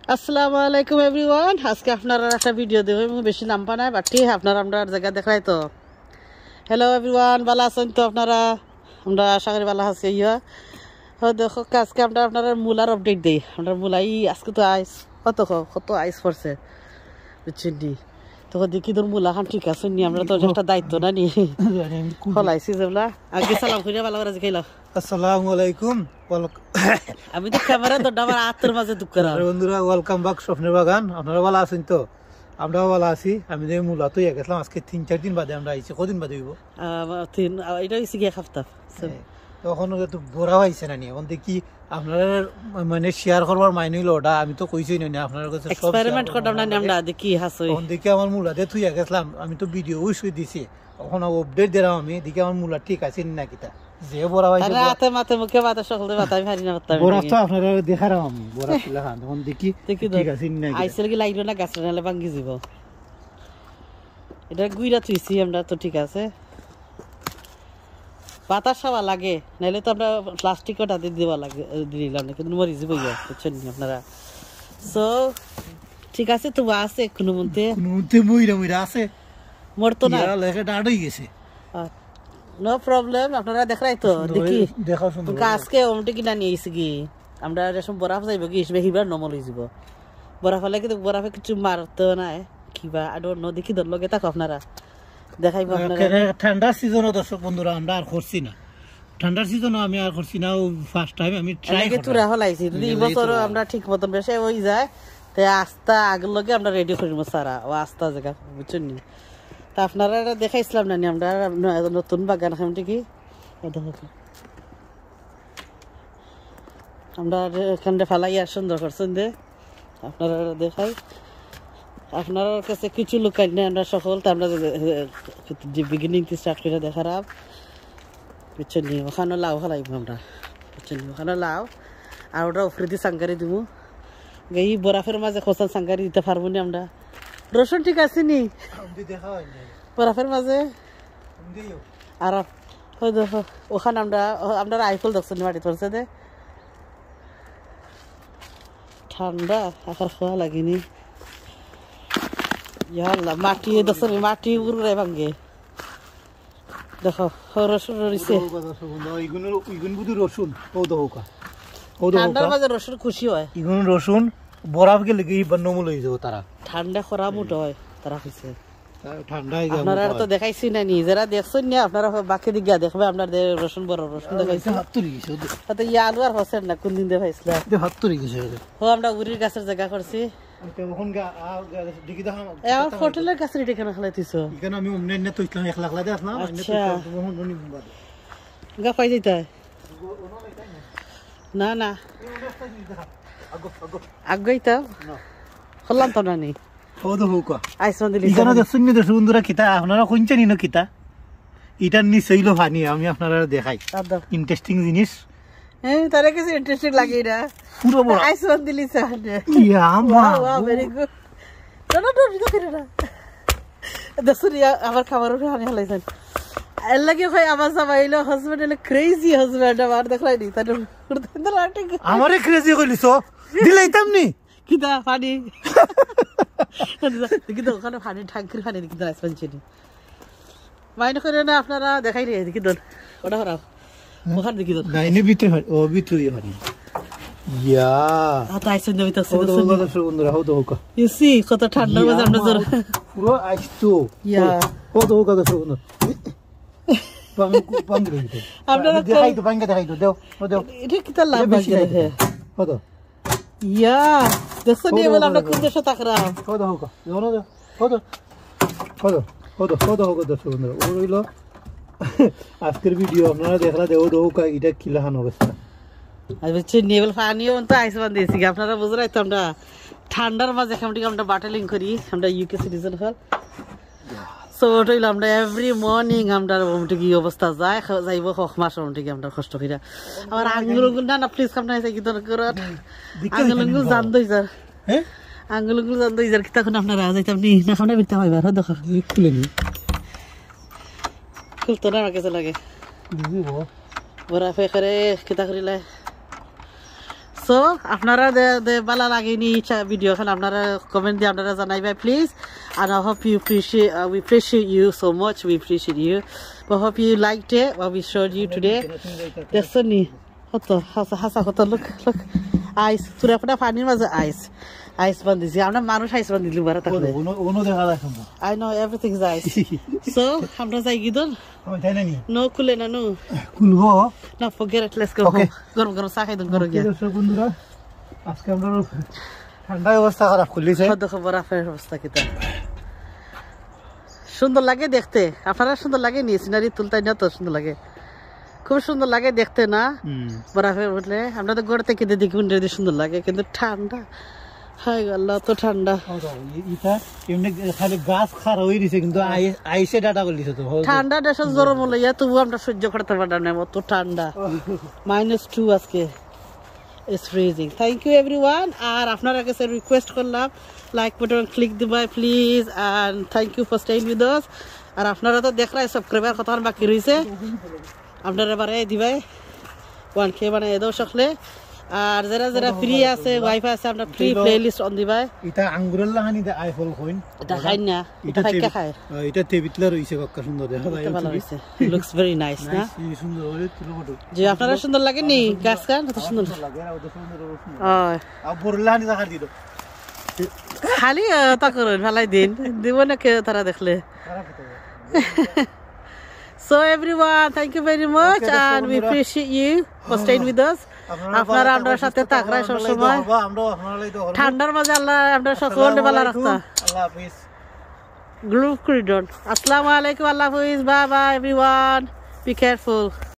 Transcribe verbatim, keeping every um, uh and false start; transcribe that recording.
আসসালামু আলাইকুম এভরিওয়ান। আজকে আপনারা একটা ভিডিও দেব, আমি বেশি নাম পা নাই বাটি আপনারা আমরা জায়গা দেখাই তো। হ্যালো এভরিওয়ান, ভালো আছেন তো আপনারা? আমরা আশা করি ভালো আছি। ইয়া হ্যাঁ দেখো আজকে আমরা আপনারা মূলার আপডেট দিই। আমরা মূলাই আজকে তো আইস কত কত আইস পড়ছে বুঝছেন নি, তখন দেখি তোর মূলা খান ঠিক আছে নি, আমরা তো একটা দায়িত্ব না নি ফলাইছি যেগুলা। আগে সালাম করিয়া ভালো করে জিখাইল। আসসালামু আলাইকুম। আমি তো ক্যামেরা তো আমার আত্মার মাঝে দুঃখ করা বন্ধুরা, ওয়েলকাম ব্যাক স্বপ্নের বাগান। আপনারা ভালো আছেন তো? আমরাও ভালো আছি। আমি যে মূলা তো গেছিলাম আজকে তিন চার দিন বাদে আমরা আইছি। কদিন বাদে হইব? তিন এটা হয়েছে গিয়ে সপ্তাহ। তখন তো বড়া হয়েছে না নি, এখন দেখি আপনারা মানে শেয়ার করবার মাইন হইল ওটা। আমি তো কইছই না আপনার কাছে এক্সপেরিমেন্ট করতাম না আমরা, দেখি হাসই। এখন দেখি আমার মূলা দিয়ে থুইয়া গেছিলাম, আমি তো ভিডিও উইসই দিছি। এখন আপডেট দিলাম আমি, দেখি আমার মূলা ঠিক আছে না কিতা। যে বড়া হইছে রাতে মাথে মুখে মাথা সকলে মাথা আমি পারি না করতে। বড়া তো আপনারা দেখারাম আমি বড়া ছিল খান, এখন দেখি ঠিক আছে না কিতা। আইসেল কি লাইলো না গাছ নালে ভাঙ্গি যাব। এটা গুইরা থুইছি আমরা তো ঠিক আছে। বাতাস হওয়া লাগে, নাইলে তো আমরা প্লাস্টিক ওটাতে দেওয়া লাগে দিলাম না, কিন্তু মরি যাবো বুঝছেন আপনারা। সো ঠিক আছে, তো আছে কোনো মধ্যে কোনো মধ্যে মইরা মইরা আছে, মরতো না, লেখা ডাড হয়ে গেছে। No problem. আপনারা দেখাই তো দেখি দেখাও সুন্দর। আজকে ওমটি কিনা নিয়ে আইছি কি আমরা রেশম বরফ যাইব কি হিবার নমল হয়ে যাব। বরফ হলে কিন্তু বরফে কিছু মারতো না কিবা আই ডোন্ট নো। দেখি ধর লগে থাকো আপনারা দেখাইব। আপনারা ঠান্ডার সিজনও দর্শক বন্ধুরা আমরা আর করছি না, ঠান্ডার সিজনও আমি আর করছি না। ফার্স্ট টাইম আমি ট্রাই করছি। তুরা হলাইছি যদি এই বছর আমরা ঠিক মতন বেশি হই যায় তে আস্তা আগের লগে আমরা রেডি করিব সারা ও আস্তা জায়গা বুঝছেন নি। তা আপনারা এটা দেখাইছিলাম না আমরা নতুন বাগান খামটি কি আমরা এখানটা ফালাইয়া সুন্দর করছেন দে আপনারা দেখাই। আপনার কাছে কিছু লুকাই না আমরা সকল তা আমরা যে বিগিনিং থেকে স্টার্ট করে দেখারাম বুঝছেন নি। ওখানে লাউ ফালাইব আমরা বুঝছেন নি, ওখানে লাউ আর ওটা উফরে দিয়ে সাংগারি দিব। এই বরফের মাঝে খোসান সাংগারি দিতে পারবো না আমরা। রসুন ঠিক আছে নি বরফের মাঝে আর ওই দেখো ওখানে আমরা আমরা আইফল দেখছেন মাটি পড়ছে দে ঠান্ডা আকার খাওয়া লাগেনি। ইয়াল্লা মাটি দেখছেন মাটি উড়ে ভাঙ্গে দেখো রসুন রয়েছে। ঠান্ডার মাঝে রসুন খুশি হয়, ইগুন রসুন বরফ গেলে কি নমল হয়ে যাব। তারা ঠান্ডা খরা মুঠ হয় তারা হয়েছে ঠান্ডা। আপনারা তো দেখাইছি না নিজেরা দেখছেন না, আপনারা বাকি দিকে দেখবে আপনার রসুন বড় রসুন দেখাইছি। ইয়া আলু আর হসেন না কোন দিন দেখাইছিল ও আমরা উড়ির গাছের জায়গা করছি। হোটেলের কাছে এখানে খেলাইতেছ গা পাই যাইতে না না আগাইতা হলাম তো না নি বন্ধুরা কিতা আপনারা শুনছেন না কিতা ইটার নিচইলো ভানি আমি আপনারা দেখাই ইন্টারেস্টিং জিনিস। হ্যাঁ তারা কিছু ইন্টারেস্টিং লাগে না পুরো বড় আইসন দিলি সামনে ইয়া মা ভেরি গুড। না না না করে না দসুরিয়া আমার খাবার উঠে আনি হলাইছেন এর লাগে কই আমার সবাইলো হাজবেন্ড এলে ক্রেজি হাজবেন্ড আমার দেখাই নি তার আমারে ক্রেজি কইলিছ দিলাইতাম নি কিটা পানি দেখি তো ওখানে পানি ঠাঙ্কির পানি দেখি দাঁড়াইছে পাঞ্চিনি মাইন্ড করে না আপনারা দেখাই রে দেখি তো ওটা খারাপ ওখানে দেখি তো নাইনে ভিতরে ও ভিতরে পানি ইয়া আতা আইছেন দেবি তো বন্ধুরা হও তো হোকা ইউ সি কত ঠান্ডা বাজে আমরা জোর পুরো আইছো ইয়া হও তো হোকা দর্শক বন্ধু পাং পাং দিতে আপনারা দেখাই তো পাঙ্গা দেখাই তো দাও দাও এটা কি তার লাভ বাকি রে হতো ইয়া দেখো নি বল আমরা কোন দেশে তাকরা হতো হোকা জানো দাও হতো হতো হতো হতো হোকা দর্শক বন্ধু ও হইলো আজকের ভিডিও আপনারা দেখলা দেও তো হোকা এটা কি লাহান অবস্থা। আর হচ্ছে নেভেল পানিও তো আইস বান্ধিয়েছি আপনারা বুঝরাই তো আমরা ঠান্ডার মাঝে এখানটি আমরা বাটেলিং করি আমরা ইউকে সিটিজেন হল। সো ওটাইল আমরা এভরি মর্নিং আমরা ওমটি কি অবস্থা যায় যাইব খ মাস ওমটি কি আমরা কষ্ট কইরা আমার আঙ্গুল আঙ্গুল না না প্লিজ কামনা আছে কি তোর করে আঙ্গুল আঙ্গুল জান দই স্যার হ্যাঁ আঙ্গুল আঙ্গুল জান দই স্যার কি তখন আপনারা যাইতাম নি না খানা বিতে হইবার দেখো খুলে নি খুলতো না আমাকে লাগে বড়া ফে করে কিতা করিলে সো আপনারা দে ভালো লাগেনি ভিডিও খান আপনারা কমেন্ট দিয়ে আপনারা জানাইবা please and I hope you appreciate uh, we appreciate you so much we appreciate you we hope you liked it what we showed you today দেখছো নি কত হাসা হাসা কত look look আইস পুরা পুরা পানির মাঝে আইস আইস বান্ধিছি আমরা মানুষ আইস বান্ধিলি বারা তাহলে ওনো দেখা যাচ্ছে না I know everything is ice so আমরা যাই গিদন আমি তাই নানি no খুলে না no খুলবো না forget it let's go home গরম গরম চা খাই দন করো গিয়া দর্শক বন্ধুরা আজকে আমরা ঠান্ডা অবস্থা খারাপ করলিছে দেখো বরফের অবস্থা কিটা সুন্দর লাগে দেখতে আপনারা সুন্দর লাগে নি সিনারি তুলতে না তো সুন্দর লাগে খুব সুন্দর লাগে দেখতে না বরফে উঠলে আমরা তো ঘর থেকে দেখি উন্ডে সুন্দর লাগে কিন্তু ঠান্ডা হাই আল্লাহ তো ঠান্ডা ইটা এমনি খালি গাছ খার হই দিছে কিন্তু আইসে ডাটা করলিছে তো ঠান্ডা দেশে গরম হলো ইয়া তবু আমরা সহ্য করতে পারলাম না অত ঠান্ডা মাইনাস টু আজকে It's freezing. Thank you everyone. আর আপনারা কাছে রিকোয়েস্ট করলাম লাইক বাটন ক্লিক দিবা please and thank you for staying with us. আর আপনারা তো দেখরা সাবস্ক্রাইবার কত বাকি রইছে আপনারা বারে দিবাই ওয়ান কে বানাই দাও সকলে আর যারা যারা ফ্রি আছে ওয়াইফাই আছে আমরা ফ্রি প্লেলিস্ট অন দিবাই এটা আঙ্গুরের লাহানি দে আইফল কইন এটা খাই না এটা খাই কে খায় এটা তেবিতলা রইছে কক্কা সুন্দর দেখা যায় ভালো হইছে লুকস ভেরি নাইস না সুন্দর ওরে তুলবো জি আপনারা সুন্দর লাগে নি গাছ কান কত সুন্দর লাগে আর ওটা সুন্দর ওই আর বরলাহানি দেখা দিলো খালি তা করুন ভালাই দিন দিব না কে তারা দেখলে so everyone thank you very much and we appreciate you for staying with us আপনারা আমাদের সাথে থাকরা সব সময় ঠান্ডার মাঝে আল্লাহ আমরা সকলকে ভালো রাখতা আল্লাহ হাফেজ গ্রুপ করিডন আসসালামু আলাইকুম আল্লাহ হাফেজ bye bye everyone be careful